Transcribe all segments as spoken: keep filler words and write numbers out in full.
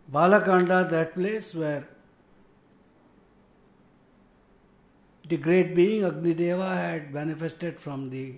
Balakanda, that place where the great being Agnideva had manifested from the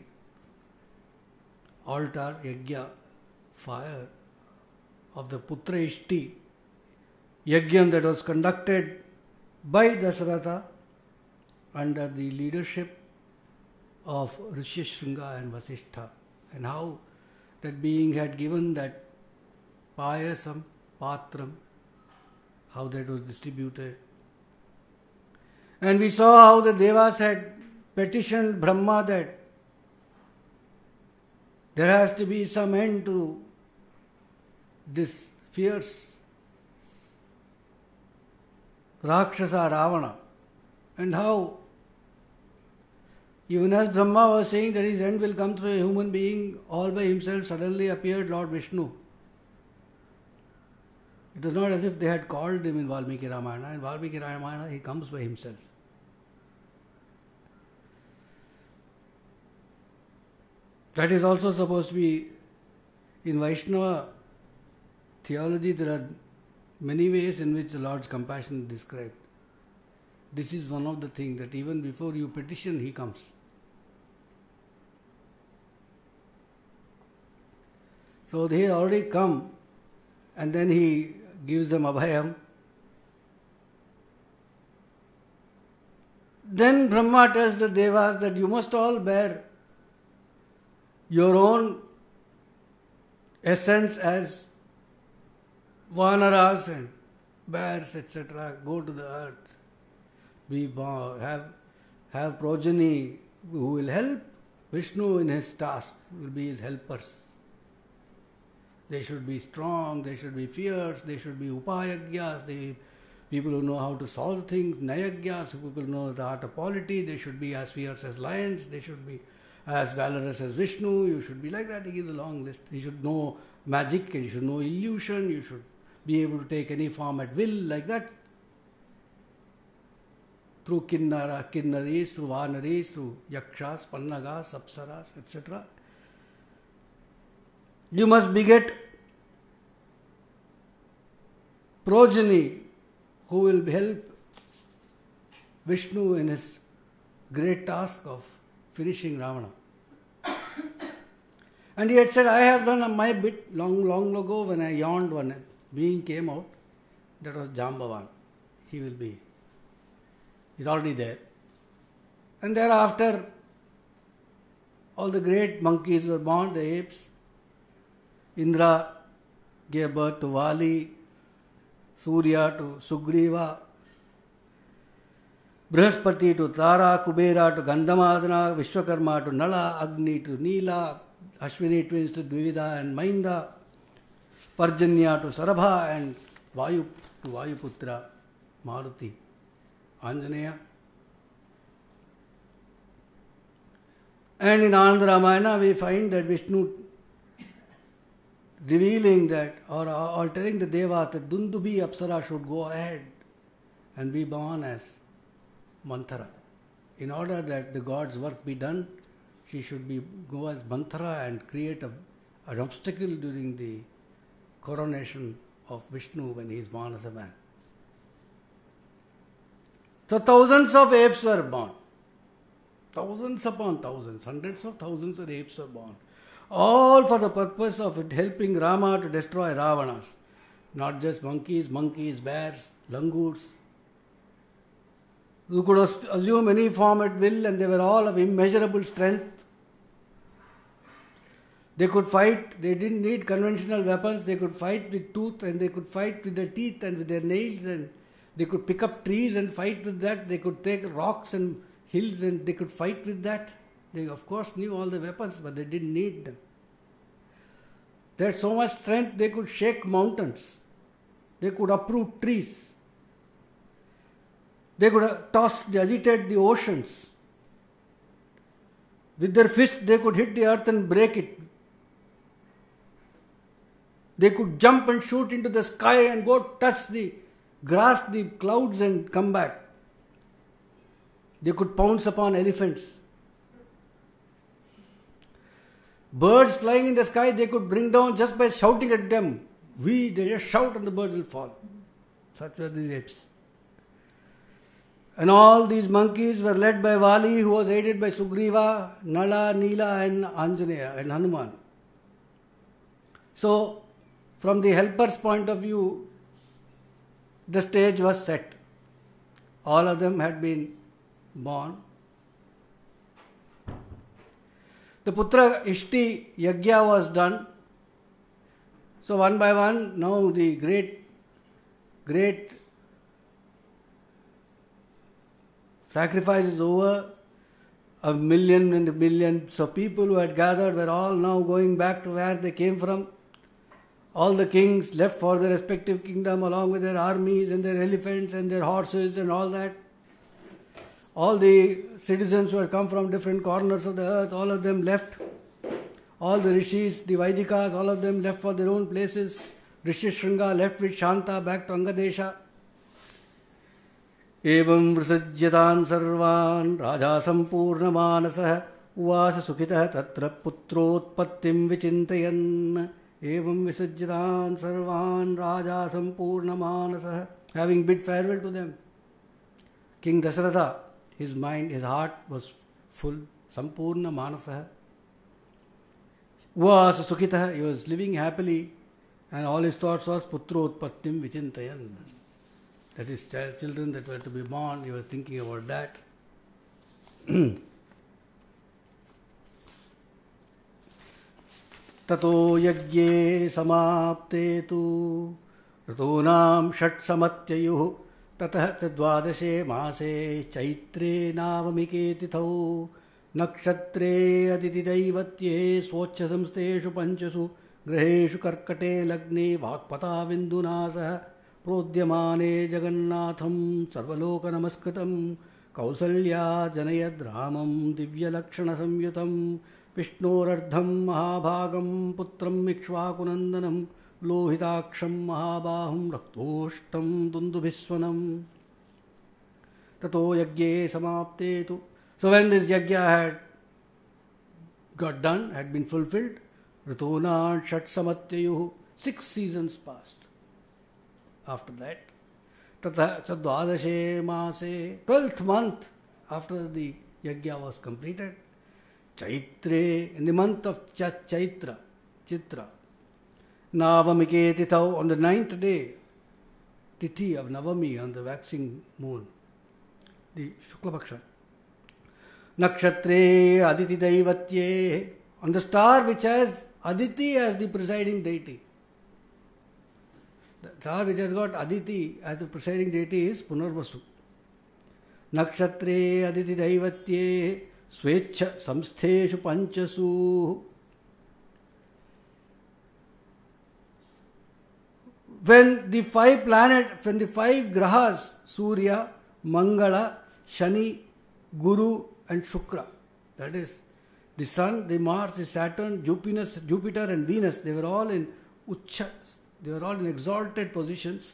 altar, yajna, fire of the Putra Ishti, yajna that was conducted by Dasharatha under the leadership of Rishi Shringa and Vasishtha, and how that being had given that payasam, patram, how that was distributed. And we saw how the Devas had petitioned Brahma that there has to be some end to this fierce Rakshasa Ravana, and how even as Brahma was saying that his end will come through a human being, all by himself suddenly appeared Lord Vishnu. It was not as if they had called him in Valmiki Ramayana. In Valmiki Ramayana he comes by himself. That is also supposed to be, in Vaishnava theology there are many ways in which the Lord's compassion is described. This is one of the things, that even before you petition, he comes. So they already come, and then he gives them abhayam. Then Brahma tells the Devas that you must all bear your own essence as vanaras and bears, et cetera. Go to the earth, be born, have have progeny who will help Vishnu in his task, will be his helpers. They should be strong, they should be fierce, they should be upayagyas, they people who know how to solve things, nayagyas, people who know the art of polity, they should be as fierce as lions, they should be as valorous as Vishnu, you should be like that. He gives a long list. You should know magic and you should know illusion, you should be able to take any form at will, like that. Through kinnara, kinnaris, through vanaris, through yakshas, pannagas, apsaras, et cetera. You must beget progeny who will help Vishnu in his great task of finishing Ravana. And he had said, I have done my bit long, long ago when I yawned one being came out. That was Jambavan. He will be. He's already there. And thereafter, all the great monkeys were born, the apes. Indra gave birth to Vali, Surya to Sugriva, Brihaspati to Tara, Kubera to Gandhamadana, Vishwakarma to Nala, Agni to Neela, Ashwini twins to Dvivida and Mainda, Parjanya to Sarabha, and Vayu to Vayuputra, Maruti, Anjaneya. And in Ananda Ramayana we find that Vishnu revealing that, or, or telling the Devas that Dundubi Apsara should go ahead and be born as Manthara. In order that the God's work be done, she should be go as Manthara and create a, an obstacle during the coronation of Vishnu when he is born as a man. So thousands of apes were born. Thousands upon thousands, hundreds of thousands of apes were born. All for the purpose of helping Rama to destroy Ravanas. Not just monkeys, monkeys, bears, langurs. You could assume any form at will, and they were all of immeasurable strength. They could fight, they didn't need conventional weapons, they could fight with tooth, and they could fight with their teeth and with their nails, and they could pick up trees and fight with that. They could take rocks and hills and they could fight with that. They of course knew all the weapons, but they didn't need them. They had so much strength they could shake mountains. They could uproot trees. They could toss, agitate the oceans. With their fist they could hit the earth and break it. They could jump and shoot into the sky and go touch the, grasp the clouds and come back. They could pounce upon elephants. Birds flying in the sky they could bring down just by shouting at them. We, they just shout and the birds will fall. Such were these apes. And all these monkeys were led by Vali, who was aided by Sugriva, Nala, Nila and Anjaneya and Hanuman. So, from the helper's point of view, the stage was set. All of them had been born. The Putra Ishti Yagya was done. So one by one, now the great, great sacrifice is over. A million and millions of people who had gathered were all now going back to where they came from. All the kings left for their respective kingdom along with their armies and their elephants and their horses and all that. All the citizens who had come from different corners of the earth, all of them left. All the rishis, the Vaidikas, all of them left for their own places. Rishi Shringa left with Shanta back to Angadesha. Evam vrisajyatan sarvan raja sampurna manasah uvasa sukhitah tatra putrotpattim vichintayan. Evam visajyatan sarvan raja sampurna manasah. Having bid farewell to them, King Dasharatha, his mind, his heart was full. Sampurna manasah. Uvasa sukhitah. He was living happily and all his thoughts was putrotpattim vichintayan. That is, children that were to be born, he was thinking about that. Tato yagye samapte tu ritunam shat samatyayuh tatah dvadashe maase chaitre navamike tithau nakshatre aditi daivatye svocha samsteshu panchasu graheshu karkate lagne vakpata vindunasah Prodhyamane Jagannatham Sarvaloka Namaskritam Kausalya Janayad Ramam Divya Lakshana Samyutam Vishnurardham Mahabhagam Putram Ikshvakunandanam Lohitaksham Mahabaham Raktoshtam Dundubhiswanam Tato Yagye Samaptetu. So when this Yagya had got done, had been fulfilled, Ritona Shat Samatyayuhu, six seasons passed. After that, Tata Chadvadashe Maase, twelfth month after the Yagya was completed, Chaitre, in the month of Ch- Chaitra, Chitra, Navamike Tithau, on the ninth day, Tithi of Navami, on the waxing moon, the Shuklapaksha, Nakshatre Aditi Daivatye, on the star which has Aditi as the presiding deity. The star which has got Aditi as the presiding deity is Punarvasu. Nakshatre Aditi Daivatye Svecha Samstheshu Panchasu. When the five planets, when the five grahas, Surya, Mangala, Shani, Guru and Shukra, that is the Sun, the Mars, the Saturn, Jupiter, Jupiter and Venus, they were all in Ucha. They were all in exalted positions.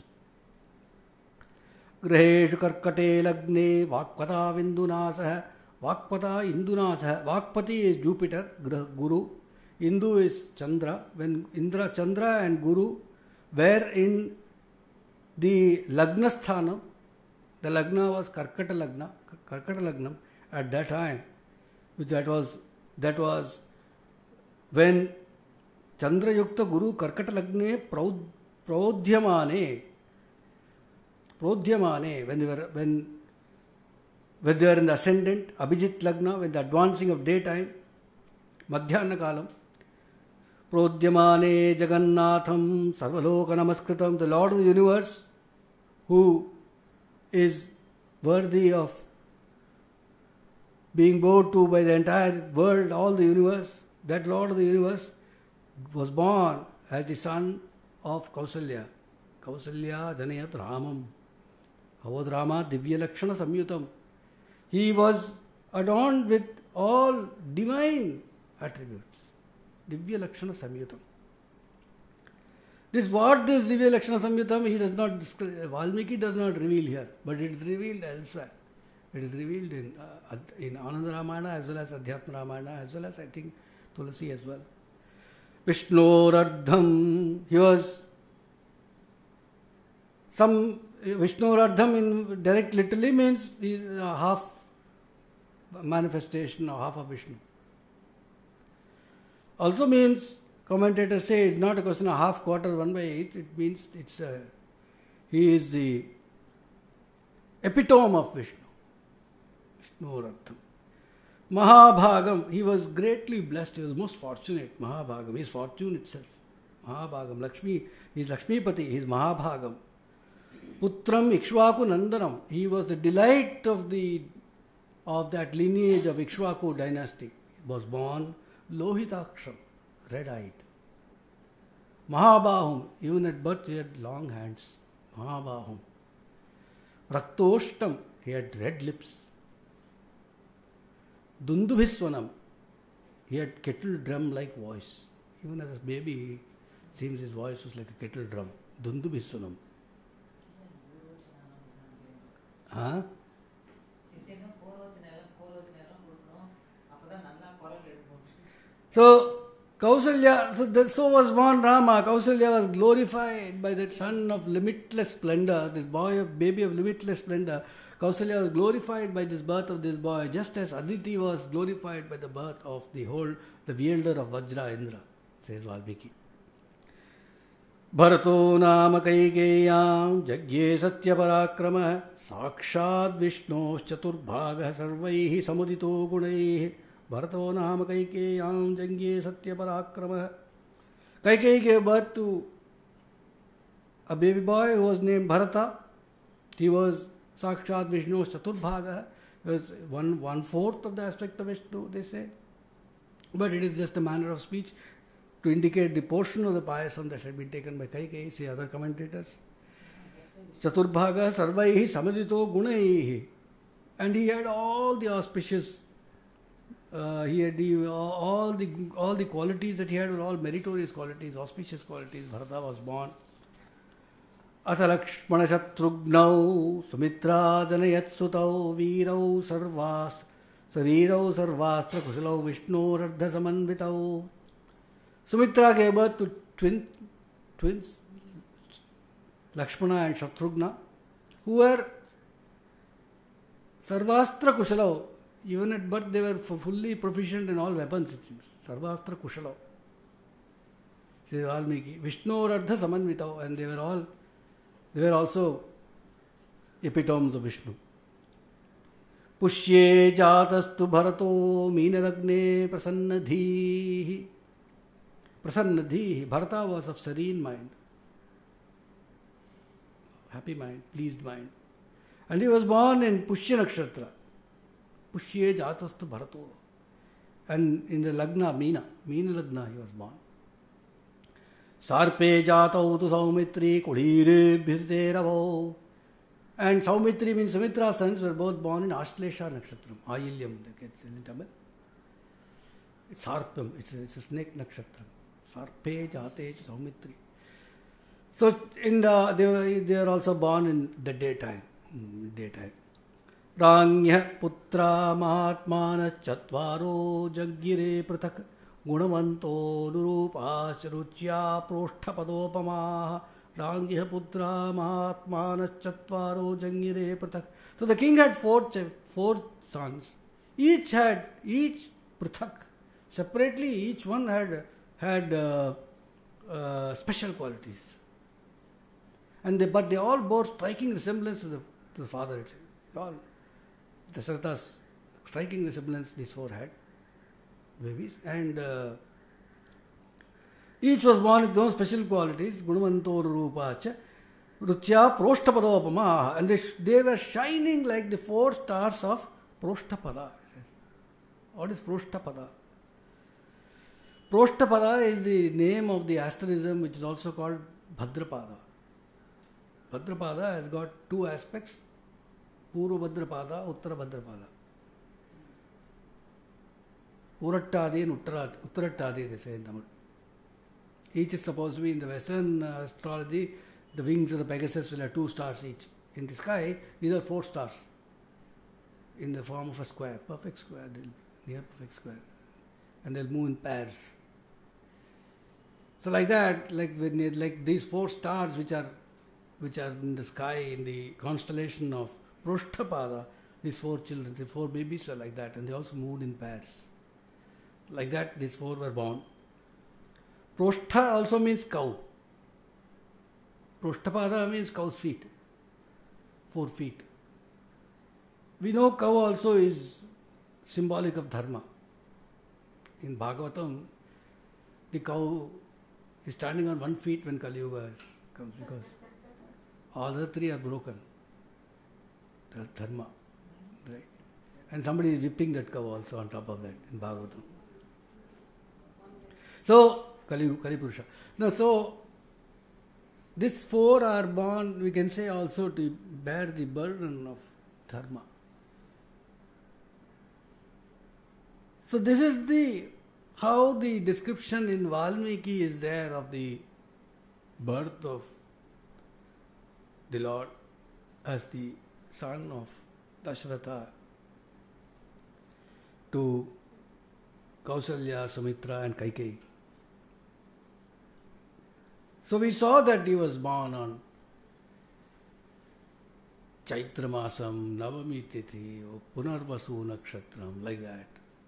Graheshu karkate lagne vakpata vindunasah. Vakpata indunasah. Vakpati is Jupiter, Guru. Indu is Chandra. When Indra, Chandra and Guru were in the Lagna Sthanam, the Lagna was Karkata Lagna, Karkata Lagnam at that time. That was, that was when Chandra Yukta Guru Karkata Lagne Prodhyamane Prodhyamane when they were when when they were in the ascendant, Abhijit Lagna, when the advancing of daytime, Madhyana Kalam, Prodhyamane Jagannatham Sarvaloka Namaskritam, the Lord of the universe, who is worthy of being bowed to by the entire world, all the universe, that Lord of the universe was born as the son of Kausalya. Kausalya Janayat Ramam. Avad Rama Divya Lakshana Samyutam. He was adorned with all divine attributes. Divya Lakshana Samyutam. This what this Divya Lakshana Samyutam, he does not describe, Valmiki does not reveal here, but it is revealed elsewhere. It is revealed in uh, in Ananda Ramayana as well as Adhyatma Ramayana as well as I think Tulasi as well. Vishnurardham, he was Some Vishnu Ardham in direct literally means he is a half manifestation or half of Vishnu. Also means, commentators say, it's not a question of half, quarter, one by eight. It means it's a, he is the epitome of Vishnu. Vishnu Ardham. Mahabhagam, he was greatly blessed, he was most fortunate. Mahabhagam, he is fortune itself. Mahabhagam, Lakshmi, he is Lakshmipati, he is Mahabhagam. Putram Ikshvaku Nandanam, he was the delight of the of that lineage of Ikshvaku dynasty. He was born Lohitaksham, red-eyed. Mahabahum, even at birth he had long hands. Mahabahum. Raktoshtam, he had red lips. Dundubhiswanam, he had kettle drum like voice. Even as a baby, it seems his voice was like a kettle drum. Dundubhiswanam. Huh? So, Kausalya, so, that, so was born Rama. Kausalya was glorified by that son of limitless splendor, this boy, of baby of limitless splendor. Kausalya was glorified by this birth of this boy, just as Aditi was glorified by the birth of the whole, the wielder of Vajra Indra, says Valmiki. Bharato nama kaikeyam jagye satya parakramah sakshad vishno chaturbhaga sarvaihi samudito gunaihi. Bharato nama kaikeyam jagye satya parakramah. Kaikeyi gave birth to a baby boy who was named Bharata. He was Sakshat Vishnu Chaturbhaga. It was one, one fourth of the aspect of Vishnu, they say. But it is just a manner of speech to indicate the portion of the payasam that had been taken by Kaikeyi, say other commentators. Chaturbhaga sarvaihi samadito gunaihi. And he had all the auspicious, uh, he had the, all the all the qualities that he had were all meritorious qualities, auspicious qualities. Bharata was born. Atha Lakshmana Shatrughnau Sumitra Janayat-sutau Virau Sarvas Savirau Sarvastra Kushalau Vishnu Radha Samanvitau. Sumitra gave birth to twin, twins, Lakshmana and Shatrughna, who were Sarvastra Kushalau. Even at birth they were fully proficient in all weapons, it seems. Sarvastra Kushalau. Says Valmiki. Vishnu Radha Samanvitau, and they were all They were also epitomes of Vishnu. Pushye jatastu bharato meenalagne prasannadhihi. Prasannadhihi. Bharata was of serene mind. Happy mind, pleased mind. And he was born in Pushya Nakshatra. Pushye jatastu bharato. And in the Lagna, Meena, Meena Lagna he was born. Sarpe jatau tu Saumitri Kudire Bhirteravo. And Saumitri means Sumitra's sons were both born in Ashlesha Nakshatram. Ayilyam, in Tamil. It's Sarpam, it's a, it's a snake Nakshatram. Sarpe jate Saumitri. So in the, they, were, they are also born in the daytime. daytime. Rangya putra mahatmana chatvaro jaggire pratak. Gunavanto Nurupas Ruchya Proshtapadopama Rangya Putra Mahatmana Chatvaro Jangire Pratak. So the king had four, four sons. Each had, each Pratak, separately, each one had had uh, uh, special qualities. And they, but they all bore striking resemblance to the, to the father itself. All Dasharatha's striking resemblance these four had. Babies, and uh, each was born with those special qualities. Gunavanto Rupacha Ruchya Proshtapadopama, and they, they were shining like the four stars of Proshtapada. What is Proshtapada? Proshtapada is the name of the asterism which is also called Bhadrapada. Bhadrapada has got two aspects: Purva Bhadrapada, Uttara Bhadrapada. Urattadi and Uttarattadi, they say in Tamil. Each is supposed to be in the Western uh, astrology, the wings of the Pegasus will have two stars each. In the sky, these are four stars in the form of a square, perfect square, near perfect square. And they'll move in pairs. So like that, like when you, like these four stars which are which are in the sky in the constellation of Prushthapada, these four children, the four babies were like that, and they also moved in pairs. Like that, these four were born. Prushtha also means cow. Prushthapada means cow's feet, four feet. We know cow also is symbolic of dharma. In Bhagavatam, the cow is standing on one feet when Kali Yuga comes because all the three are broken. That's dharma, right? And somebody is whipping that cow also on top of that in Bhagavatam. So, Kali, Kali Purusha. Now, so, these four are born, we can say also, to bear the burden of dharma. So, this is the, how the description in Valmiki is there of the birth of the Lord as the son of Dashratha to Kausalya, Sumitra and Kaikeyi. So we saw that he was born on Chaitra Masam, Navami Tithi, or Punarvasu Nakshatram, like that.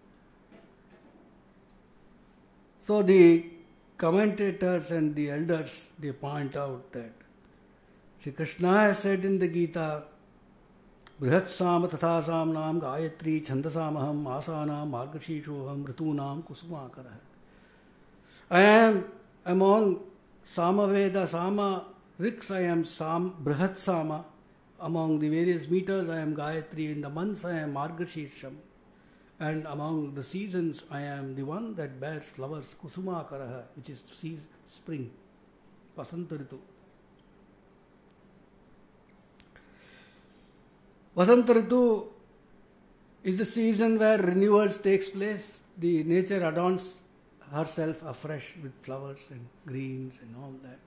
So the commentators and the elders, they point out that Sri Krishna has said in the Gita, Brihatsama Tatha Samnam Gayatri Chandasamaham Asanam Margashishoham Ritunam Kusumakara. I am among Samaveda, Sama, Riks, I am Sam, Brihat Sama. Among the various meters, I am Gayatri. In the months, I am Margashisham. And among the seasons, I am the one that bears flowers, Kusuma Karaha, which is season, spring, Vasanta Ritu. Vasanta Ritu is the season where renewals takes place. The nature adorns herself afresh with flowers and greens and all that.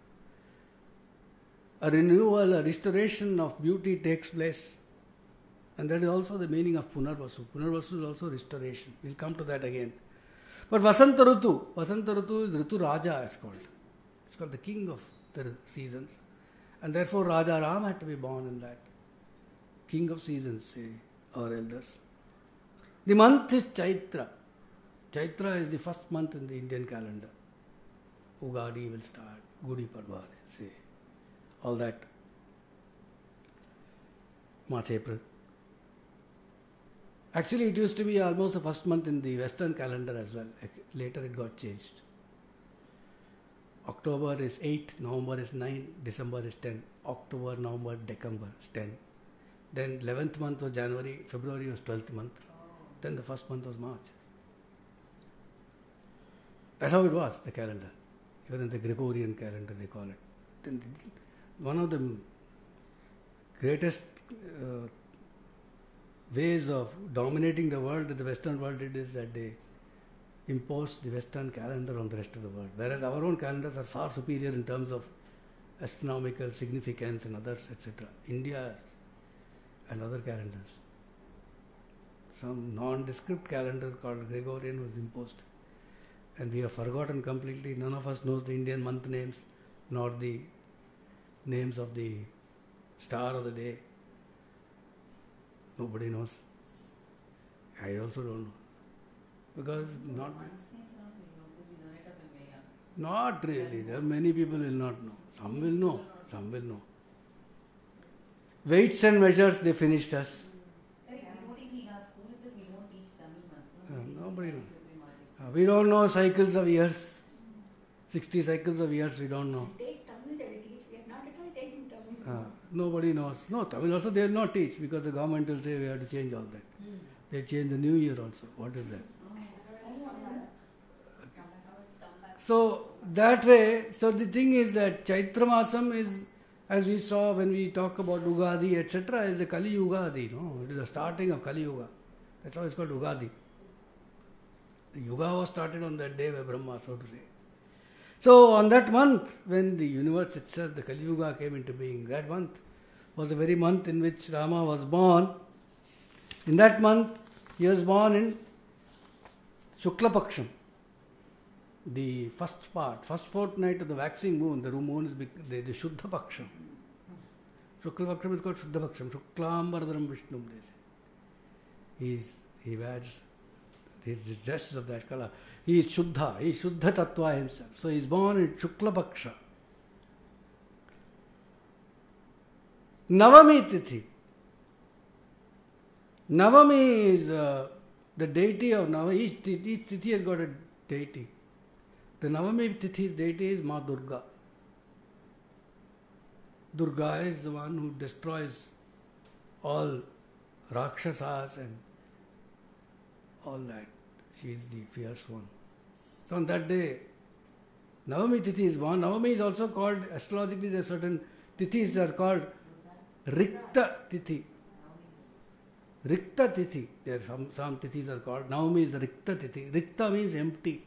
A renewal, a restoration of beauty takes place. And that is also the meaning of Punarvasu. Punarvasu is also restoration. We'll come to that again. But Vasanta Ritu, Vasanta Ritu is Ritu Raja, it's called. It's called the king of the seasons. And therefore Raja Ram had to be born in that. King of seasons, say our elders. The month is Chaitra. Chaitra is the first month in the Indian calendar. Ugadi will start, Gudi Padwa, say, all that. March, April. Actually, it used to be almost the first month in the Western calendar as well. Later it got changed. October is eight, November is nine, December is ten. October, November, December is ten. Then eleventh month was January, February was twelfth month. Then the first month was March. That's how it was, the calendar. Even in the Gregorian calendar they call it. Then one of the greatest uh, ways of dominating the world that the Western world did is that they imposed the Western calendar on the rest of the world. Whereas our own calendars are far superior in terms of astronomical significance and others, et cetera. India and other calendars. Some nondescript calendar called Gregorian was imposed. And we have forgotten completely. None of us knows the Indian month names, nor the names of the star of the day. Nobody knows. I also don't know. Because not, not really. There are many people will not know. Some will know. Some will know. Weights and measures, they finished us. Uh, nobody knows. Uh, we don't know cycles of years. sixty cycles of years we don't know. Take Tamil, they will teach. We are not at all taking Tamil. Uh, nobody knows. No, Tamil also they will not teach because the government will say we have to change all that. Mm. They change the new year also. What is that? So that way, so the thing is that Chaitra Masam is, as we saw when we talk about Ugadi, et cetera, is the Kali Ugadi. No, it is the starting of Kali Yuga. That's why it's called Ugadi. The Yuga was started on that day by Brahma, so to say. So on that month, when the universe itself, the Kali Yuga came into being, that month was the very month in which Rama was born. In that month, he was born in Shukla Paksham. The first part, first fortnight of the waxing moon, the moon is the, the Shuddha Paksham. Shukla Bhaksham is called Shuddha Bhaksham. Shuklam Vardhanam Vishnum, they say. He's, he wears his dresses of that color. He is Shuddha. He is Shuddha Tattva himself. So he is born in Shukla Bhaksha. Navami Tithi. Navami is uh, the deity of Navami. Each, each Tithi has got a deity. The Navami Tithi's deity is Ma Durga. Durga is the one who destroys all Rakshasas and all that. She is the fierce one. So on that day, Navami Tithi is born. Navami is also called, astrologically there are certain Tithis that are called Rikta Tithi. Rikta Tithi. There are some, some Tithis are called. Navami is Rikta Tithi. Rikta means empty.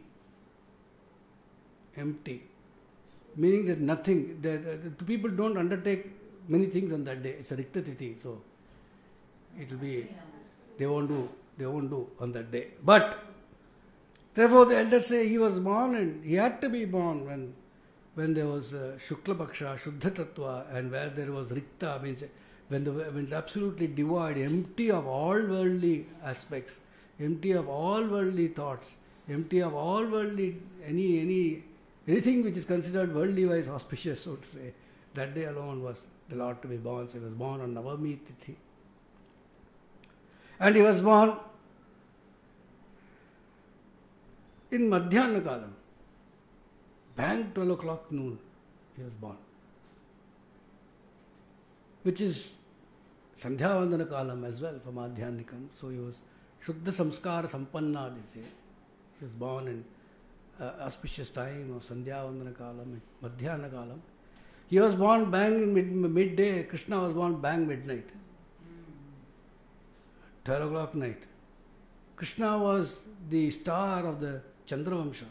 Empty. Meaning that nothing, the, the, the people don't undertake many things on that day. It's a Rikta Tithi. So it will be, they won't do, they won't do on that day. But therefore the elders say he was born and he had to be born when when there was uh, Shukla Bhaksha, Shuddha Tattva, and where there was Rikta, means when the when it's absolutely devoid, empty of all worldly aspects, empty of all worldly thoughts, empty of all worldly, any, any, anything which is considered worldly wise auspicious, so to say. That day alone was the Lord to be born. So he was born on Navami Tithi. And he was born in Madhyana Kalam. Bang twelve o'clock noon, he was born. Which is Sandhya Vandana Kalam as well for Madhyanikam. So he was Shuddha Samskara Sampanna, they say. He was born in uh, auspicious time of Sandhya Vandana Kalam, Madhyana Kalam. He was born bang in mid, midday. Krishna was born bang midnight. twelve o'clock night. Krishna was the star of the Chandravamsha.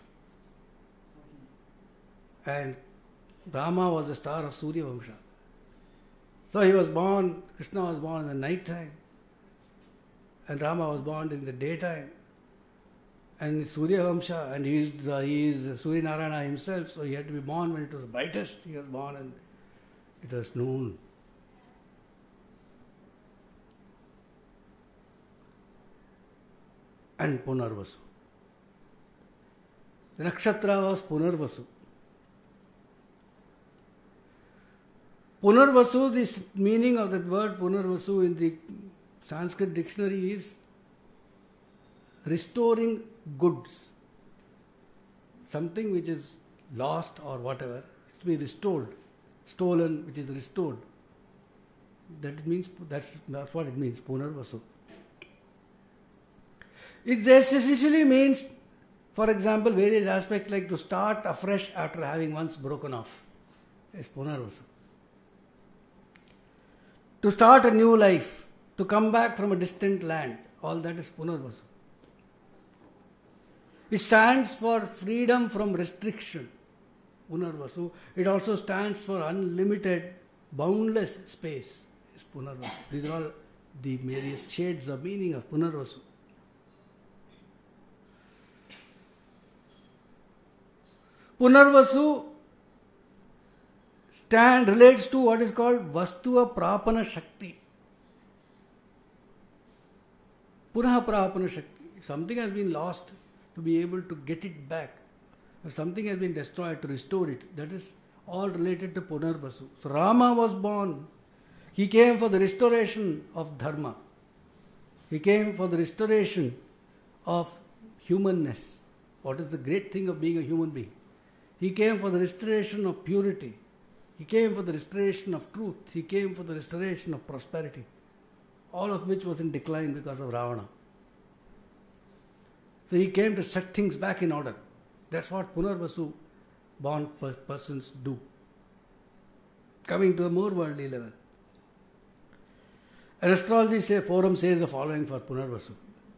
And Rama was the star of Surya Vamsha. So he was born, Krishna was born in the night time. And Rama was born in the daytime. And Surya Vamsha, and he is, the, he is Surya Narayana himself, so he had to be born when it was brightest. He was born and it was noon. And Punarvasu. The nakshatra was Punarvasu. Punarvasu, the meaning of that word Punarvasu in the Sanskrit dictionary is restoring goods. Something which is lost or whatever, is to be restored. Stolen, which is restored. That means, that's, that's what it means, Punarvasu. It essentially means, for example, various aspects like to start afresh after having once broken off. Is Punarvasu. To start a new life, to come back from a distant land, all that is Punarvasu. It stands for freedom from restriction, Punarvasu. It also stands for unlimited, boundless space, is Punarvasu. These are all the various shades of meaning of Punarvasu. Punarvasu stand relates to what is called Vastuva Prapana Shakti. Punaha Prapana Shakti. If something has been lost, to be able to get it back. If something has been destroyed, to restore it. That is all related to Punarvasu. So Rama was born. He came for the restoration of Dharma. He came for the restoration of humanness. What is the great thing of being a human being? He came for the restoration of purity. He came for the restoration of truth. He came for the restoration of prosperity. All of which was in decline because of Ravana. So he came to set things back in order. That's what Punarvasu born per- persons do. Coming to a more worldly level. An astrology say, forum says the following for Punarvasu.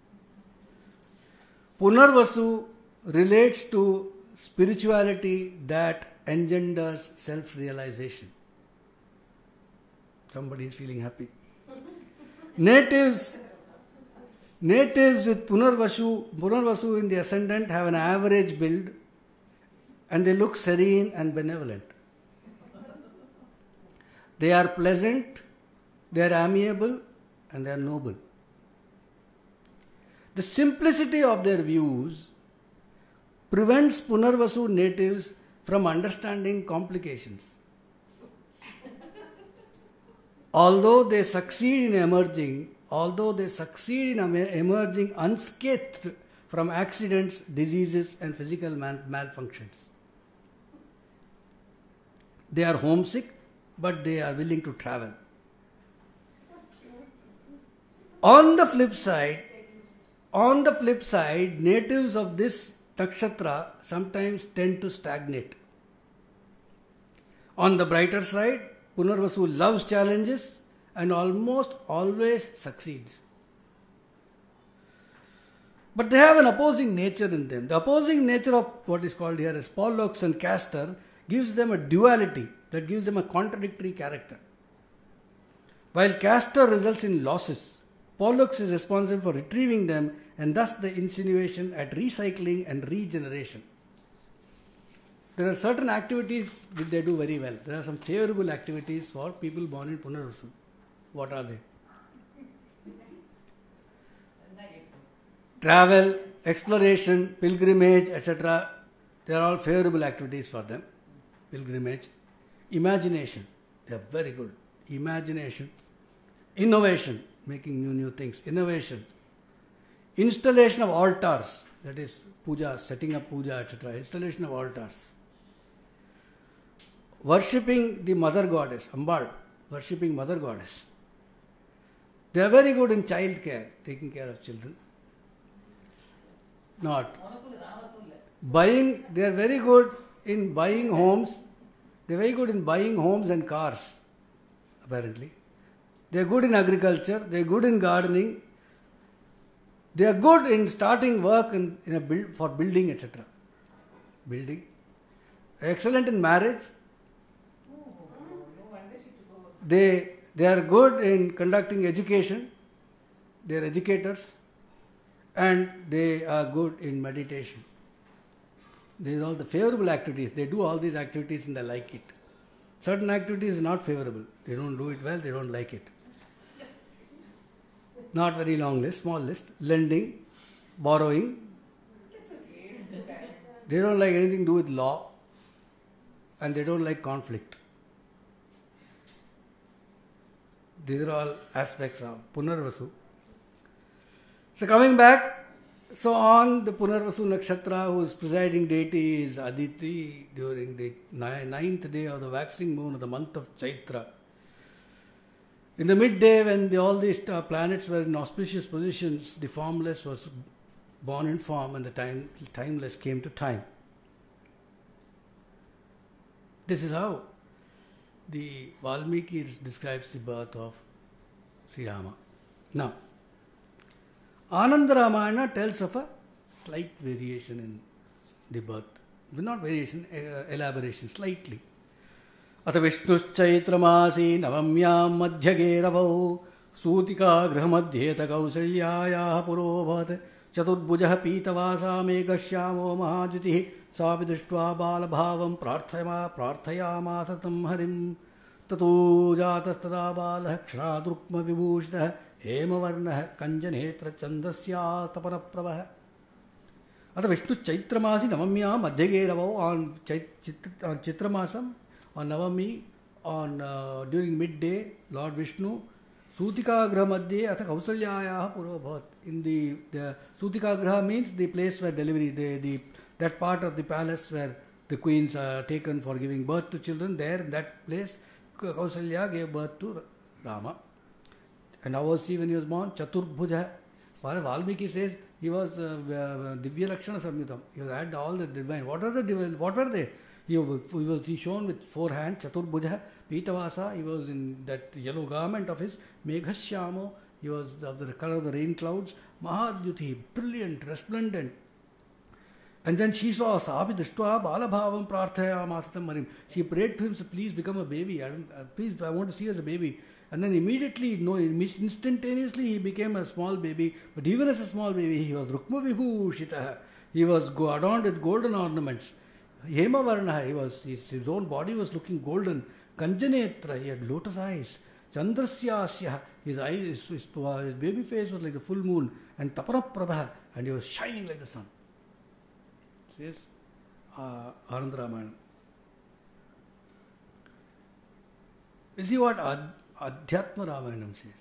Punarvasu relates to spirituality that engenders self-realization. Somebody is feeling happy. Natives, natives with Punarvasu, Punarvasu in the ascendant have an average build and they look serene and benevolent. They are pleasant, they are amiable, and they are noble. The simplicity of their views prevents Punarvasu natives from understanding complications. Although they succeed in emerging, although they succeed in emerging unscathed from accidents, diseases, and physical mal- malfunctions. They are homesick, but they are willing to travel. On the flip side, on the flip side, natives of this nakshatra sometimes tend to stagnate. On the brighter side, Punarvasu loves challenges and almost always succeeds. But they have an opposing nature in them. The opposing nature of what is called here as Pollux and Castor gives them a duality, that gives them a contradictory character. While Castor results in losses, Pollux is responsible for retrieving them, and thus the insinuation at recycling and regeneration. There are certain activities which they do very well. There are some favorable activities for people born in Punarvasu. What are they? Travel, exploration, pilgrimage, et cetera. They are all favorable activities for them. Pilgrimage. Imagination. They are very good. Imagination. Innovation. Making new, new things. Innovation. Installation of altars. That is puja, setting up puja, et cetera. Installation of altars. Worshipping the mother goddess, Ambal. Worshipping mother goddess. They are very good in child care, taking care of children. Not. Buying, they are very good in buying homes. They are very good in buying homes and cars, apparently. They are good in agriculture. They are good in gardening. They are good in starting work in, in a build, for building, et cetera. Building. Excellent in marriage. They, they are good in conducting education. They are educators. And they are good in meditation. These are all the favorable activities. They do all these activities and they like it. Certain activities are not favorable. They don't do it well, they don't like it. Not very long list, small list. Lending, borrowing. They don't like anything to do with law. And they don't like conflict. These are all aspects of Punarvasu. So coming back, so on the Punarvasu Nakshatra, whose presiding deity is Aditi during the ninth day of the waxing moon of the month of Chaitra. In the midday, when the, all these uh, planets were in auspicious positions, the formless was born in form and the time, timeless came to time. This is how the Valmiki describes the birth of Sri Rama. Now, Ananda Ramayana tells of a slight variation in the birth. Not variation, uh, elaboration, slightly. Atha Vishnuschaitramaasi navamyam madhyageravo sutika grahamadhyeta kausalyayah purobhat chaturbhujah pitavasa meghashyamo mahajyutihi sapi drishtva balabhavam prarthayama prarthayama satam harim tatu jatastada balah kshnadrukma vibhushitah Hemavarnah Kanjanetra Chandrasya Tapana Pravah. Atha Vishnu Chaitramasi Navamya Madhyageravo on, Chait, on Chitramasam, on Navami, on uh, during midday, Lord Vishnu, Sutika Graha Madhye Atha Kausalyaya Purabhat. In the, the Sutika Graha means the place where delivery, the, the, that part of the palace where the queens are taken for giving birth to children, there in that place, Kausalya gave birth to Rama. And how was he when he was born? Chaturbhuja. Valmiki says he was uh, uh, Divya Lakshana Samyutam. He had all the divine. What are the divine? What were they? He, he was he shown with four hands. Chaturbhuja. Pitavasa. He was in that yellow garment of his. Meghashyamo. He was of the color of the rain clouds. Mahadyuti. Brilliant, resplendent. And then she saw Sabi Drishtva Balabhavam Prarthaya Masatam Marim. She prayed to him, so please become a baby. I don't, uh, please, I want to see you as a baby. And then immediately, no, instantaneously he became a small baby. But even as a small baby, he was Rukma Vibhushitah. He was adorned with golden ornaments. Hemavarna, he was, his, his own body was looking golden. Kanjanetra, he had lotus eyes. Chandrasyasya, his eyes, his, his, his baby face was like the full moon. And Taparaprabha, and he was shining like the sun. Says uh, Ananda Ramayana. You see what Ad, Adhyatma Ramayanam says.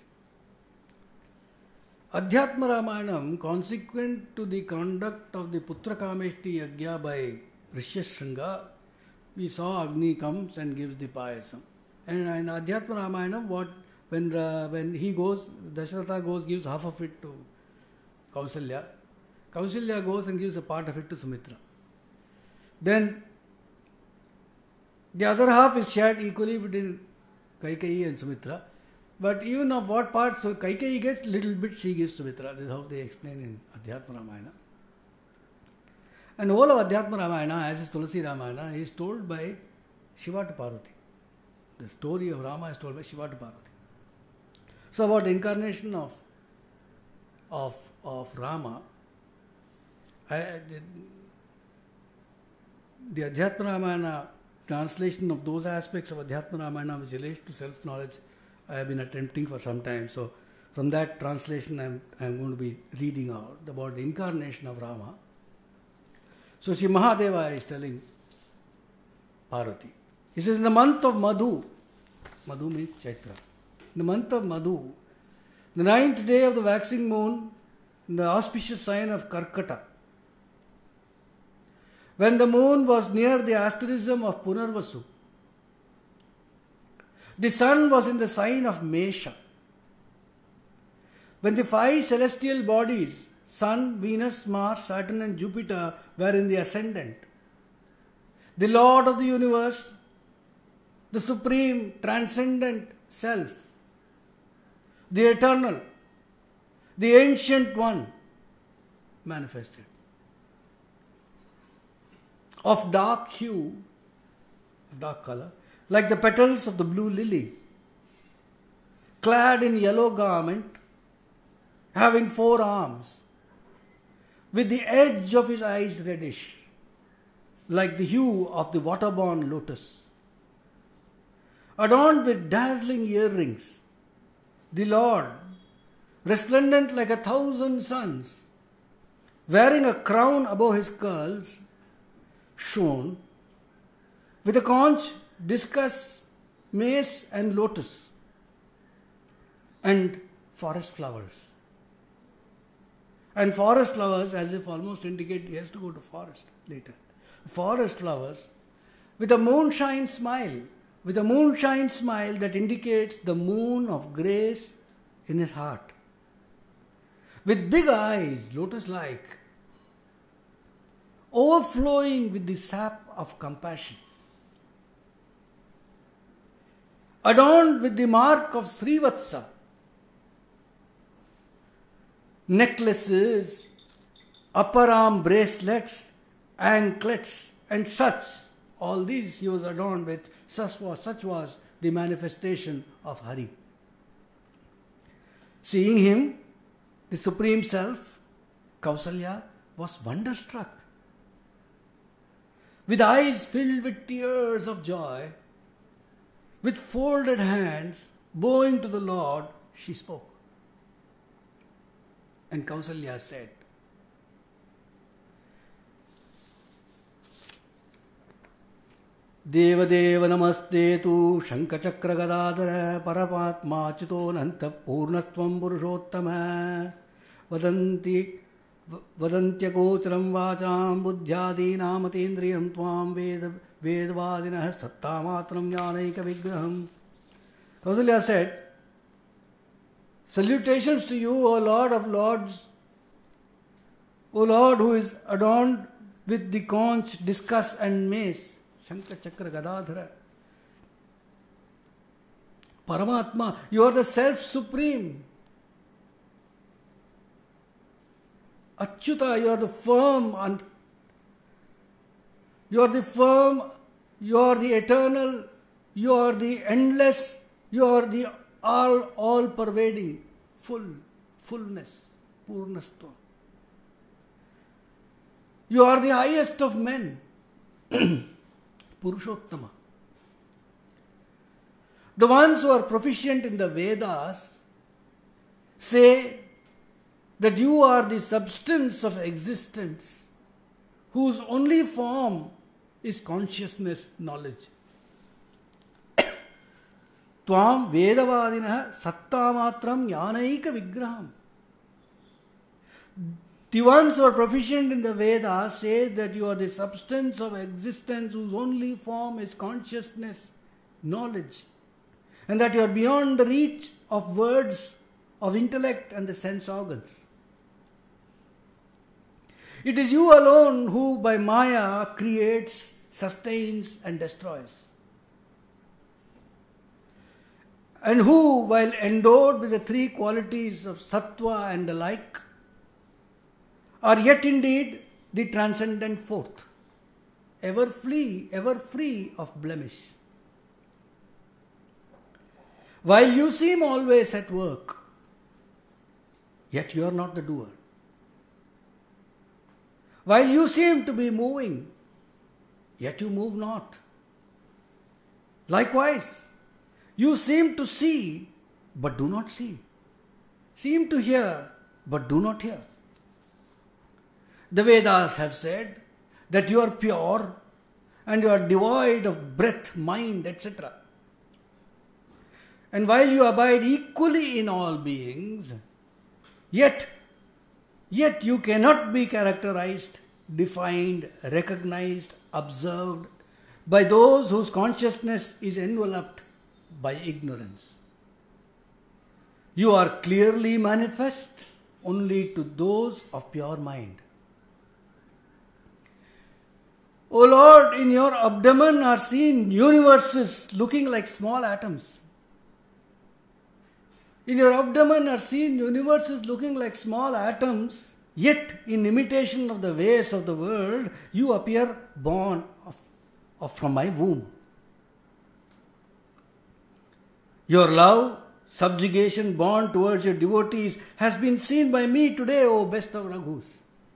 Adhyatma Ramayanam, consequent to the conduct of the Putra Kameshti Yagya by Rishyashringa, we saw Agni comes and gives the payasam. And in Adhyatma Ramayanam, what when uh, when he goes, Dasharatha goes, gives half of it to Kausalya. Kausalya goes and gives a part of it to Sumitra. Then the other half is shared equally between Kaikeyi and Sumitra. But even of what part, so Kaikeyi gets, little bit she gives Sumitra. This is how they explain in Adhyatma Ramayana. And all of Adhyatma Ramayana, as is Tulasi Ramayana, is told by Shiva to Parvati. The story of Rama is told by Shiva to Parvati. So about the incarnation of of of Rama, I, the, the Adhyatma Ramayana translation of those aspects of Adhyatma Ramayana which relate to self-knowledge, I have been attempting for some time. So from that translation, I'm I'm going to be reading out about the incarnation of Rama. So Sri Mahadeva is telling Parvati. He says, in the month of Madhu, Madhu means Chaitra. In the month of Madhu, the ninth day of the waxing moon, in the auspicious sign of Karkata, when the moon was near the asterism of Punarvasu, the sun was in the sign of Mesha. When the five celestial bodies, Sun, Venus, Mars, Saturn and Jupiter, were in the ascendant, the Lord of the universe, the supreme, transcendent self, the eternal, the ancient one, manifested. Of dark hue, of dark color, like the petals of the blue lily, clad in yellow garment, having four arms, with the edge of his eyes reddish, like the hue of the water-born lotus. Adorned with dazzling earrings, the Lord, resplendent like a thousand suns, wearing a crown above his curls, shone with a conch, discus, mace and lotus and forest flowers. And forest flowers, as if almost indicate he has to go to forest later. Forest flowers with a moonshine smile, with a moonshine smile that indicates the moon of grace in his heart. With big eyes, lotus-like, overflowing with the sap of compassion. Adorned with the mark of Srivatsa, necklaces, upper arm bracelets, anklets and such. All these he was adorned with. Such was, such was the manifestation of Hari. Seeing him, the Supreme Self, Kausalya was wonderstruck. With eyes filled with tears of joy, with folded hands, bowing to the Lord, she spoke. And Kausalya said, Deva Deva Namaste tu Shankachakra Gadadara Paramatma Chito Nanta Purnastvam Purushottama Vadanti Vadantya Gocharam Vacham Buddhyadi Namatindriyam Tvam Veda Vedvadinah Sattamatram Janaika Vigraham. Kausalya said, salutations to you, O Lord of Lords, O Lord who is adorned with the conch, discus and mace, Shankha Chakra Gadadhara. Paramatma, you are the Self-Supreme. Achyuta, you are the firm and you are the firm, you are the eternal, you are the endless, you are the all, all pervading, full, fullness, Purnastva. You are the highest of men, Purushottama. The ones who are proficient in the Vedas say that you are the substance of existence whose only form is consciousness, knowledge. Tvam Vedavadinah Sattamatram Jnanaika Vigraham. The ones who are proficient in the Vedas say that you are the substance of existence whose only form is consciousness, knowledge, and that you are beyond the reach of words, of intellect and the sense organs. It is you alone who by Maya creates, sustains and destroys. And who, while endowed with the three qualities of sattva and the like, are yet indeed the transcendent fourth, ever free, ever free of blemish. While you seem always at work, yet you are not the doer. While you seem to be moving, yet you move not. Likewise, you seem to see, but do not see. Seem to hear, but do not hear. The Vedas have said that you are pure and you are devoid of breath, mind, et cetera. And while you abide equally in all beings, yet, yet you cannot be characterized, defined, recognized, observed by those whose consciousness is enveloped by ignorance. You are clearly manifest only to those of pure mind. O Lord, in your abdomen are seen universes looking like small atoms. In your abdomen are seen universes looking like small atoms, yet in imitation of the ways of the world, you appear born of, of from my womb. Your love, subjugation born towards your devotees has been seen by me today, O best of Raghus.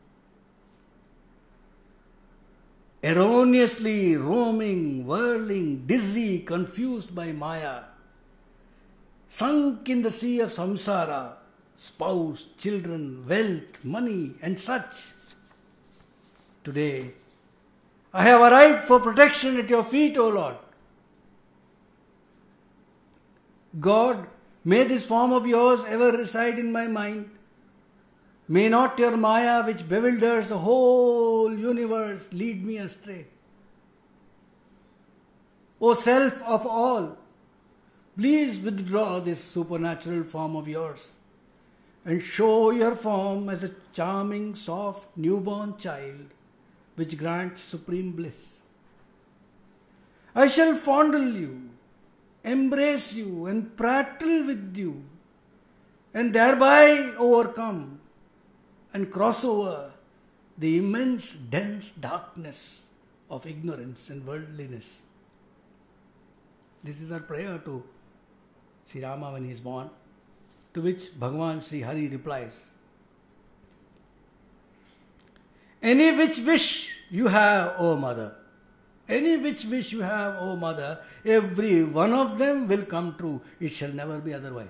Erroneously roaming, whirling, dizzy, confused by Maya, sunk in the sea of samsara, spouse, children, wealth, money and such. Today, I have arrived for protection at your feet, O Lord. God, may this form of yours ever reside in my mind. May not your Maya, which bewilders the whole universe, lead me astray. O Self of all, please withdraw this supernatural form of yours and show your form as a charming, soft, newborn child which grants supreme bliss. I shall fondle you, embrace you and prattle with you and thereby overcome and cross over the immense dense darkness of ignorance and worldliness. This is our prayer to Sri Rama when he is born, to which Bhagavan Sri Hari replies, any which wish you have, O mother, any which wish you have, O mother, every one of them will come true. It shall never be otherwise.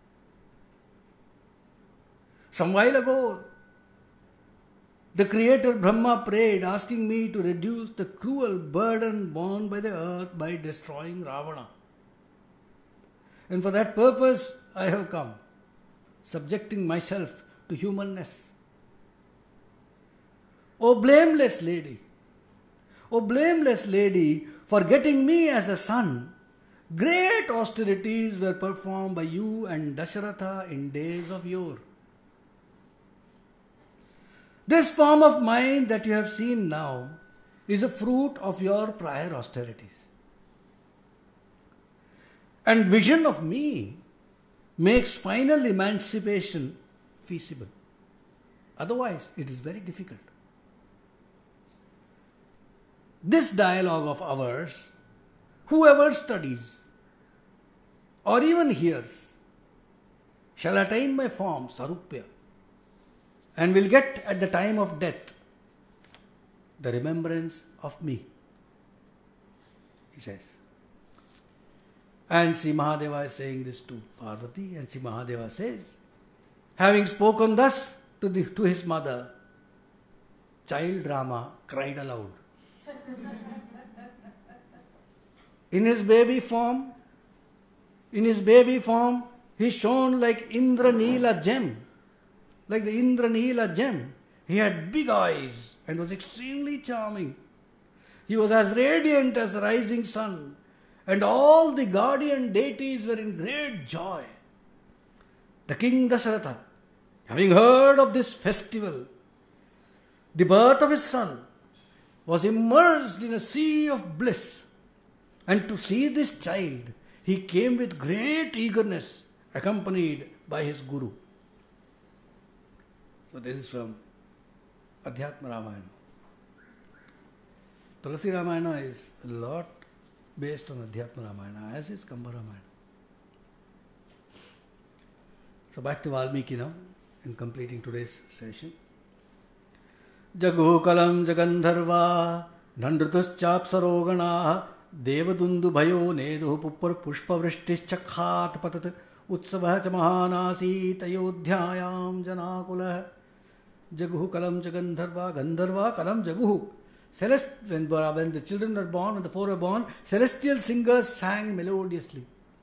Some while ago, the Creator Brahma prayed, asking me to reduce the cruel burden borne by the earth by destroying Ravana. And for that purpose I have come, subjecting myself to humanness. O blameless lady, O blameless lady, for getting me as a son, great austerities were performed by you and Dasharatha in days of yore. This form of mind that you have seen now is a fruit of your prior austerities. And vision of me makes final emancipation feasible. Otherwise, it is very difficult. This dialogue of ours, whoever studies or even hears, shall attain my form, Sarupya, and will get at the time of death the remembrance of me, he says. And Sri Mahadeva is saying this to Parvati, and Sri Mahadeva says, having spoken thus to, the, to his mother, child Rama cried aloud. In his baby form, in his baby form, he shone like Indra Neela gem, like the Indra Neela gem. He had big eyes and was extremely charming. He was as radiant as the rising sun, and all the guardian deities were in great joy. The king Dasharatha, having heard of this festival, the birth of his son, was immersed in a sea of bliss. And to see this child, he came with great eagerness, accompanied by his guru. So this is from Adhyatma Ramayana. Tulasi Ramayana is a lot based on Adhyatma Ramayana, as is Kamba Ramayana. So back to Valmiki now, in completing today's session. Jagu kalam jagandharva nandrutuschapsarogana devadundu bhayo nedu puppar pushpavrishtischakhat patat utsavah cha mahanasi ayodhyayam janakulah. Jagu kalam jagandharva, Gandharva kalam jagu. Celest, when, when the children are born, when the four are born, celestial singers sang melodiously.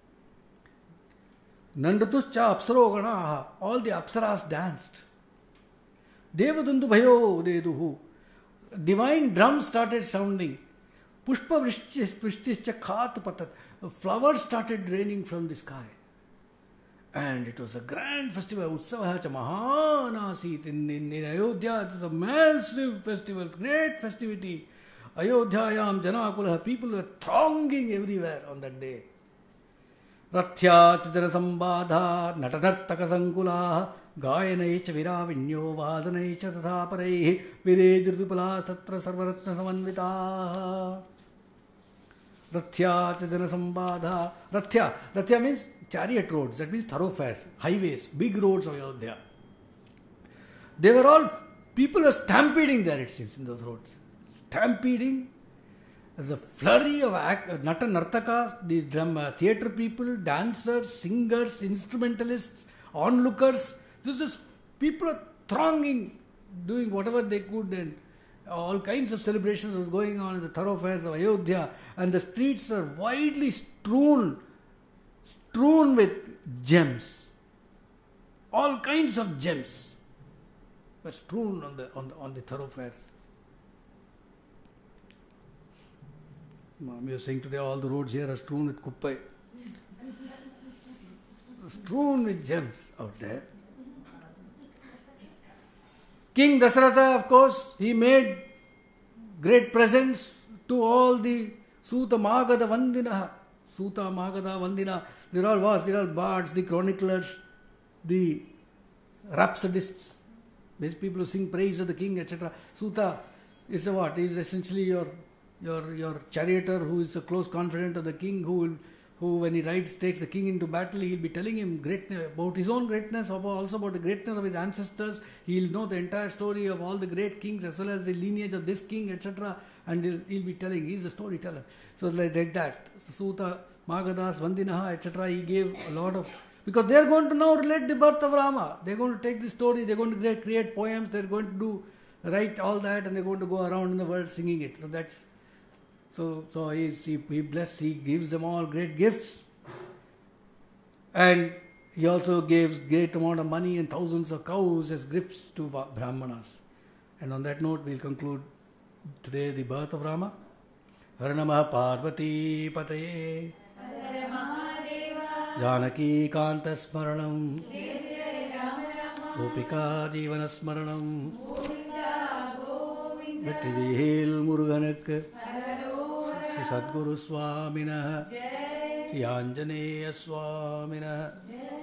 Nandrutuscha apsarogana, all the apsaras danced. Devadundu bhayo deduhu. Divine drums started sounding. Pushpa vrishtischa khat patat. Flowers started raining from the sky. And it was a grand festival. Utsavaha cha mahanasit. In, in, in Ayodhya, it is a massive festival, great festivity. Ayodhyayam janakula. People were thronging everywhere on that day. Rathya chidana sambadha natanartaka sankula gayanaicha viravinyo vadanaicha tathaparai virejirvipala tatra sarvaratna samanvita. Rathya chidana sambadha. Rathya. Rathya means chariot roads. That means thoroughfares, highways, big roads of Ayodhya. They were all, people were stampeding there, it seems, in those roads. Stampeding. There's a flurry of act, nata nartakas, these drum, uh, theatre people, dancers, singers, instrumentalists, onlookers. This is, people are thronging, doing whatever they could, and all kinds of celebrations was going on in the thoroughfares of Ayodhya, and the streets are widely strewn, strewn with gems. All kinds of gems were strewn on the on the, on the thoroughfares. Mom, you're saying today all the roads here are strewn with kuppai. Strewn with gems out there. King Dasharatha, of course, he made great presents to all the Suta Magada Vandina. Suta Magada Vandina. They're all was, they're all bards, the chroniclers, the rhapsodists, these people who sing praise of the king, et cetera. Suta is a what? He is essentially your your your charioteer who is a close confidant of the king, who will, who when he rides, takes the king into battle, he'll be telling him great about his own greatness, also about the greatness of his ancestors. He'll know the entire story of all the great kings as well as the lineage of this king, et cetera. And he'll, he'll be telling, he's a storyteller. So like, like that. So, Suta, Magadas, Vandinaha, et cetera. He gave a lot of, because they're going to now relate the birth of Rama. They're going to take the story, they're going to create poems, they're going to do, write all that, and they're going to go around in the world singing it. So that's, so so he, he, he bless, he gives them all great gifts. And he also gives great amount of money and thousands of cows as gifts to Brahmanas. And on that note, we'll conclude today the birth of Rama. Har Namah Parvati Pataye Janaki Kanta Smaranam Gopika Jivana Smaranam Vettivihil Muruganak Sri Sadguru Swamina Sri Anjaneya Swamina